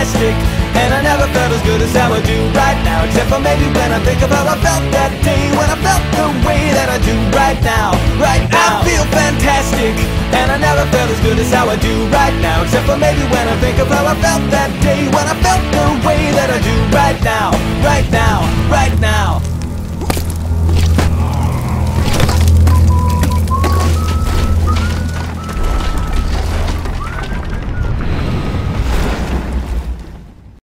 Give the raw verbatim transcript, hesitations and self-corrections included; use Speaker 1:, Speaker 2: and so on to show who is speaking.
Speaker 1: fantastic, and I never felt as good as how I do right now. Except for maybe when I think of how I felt that day, when I felt the way that I do right now. Right now I feel fantastic, and I never felt as good as how I do right now. Except for maybe when I think of how I felt that day.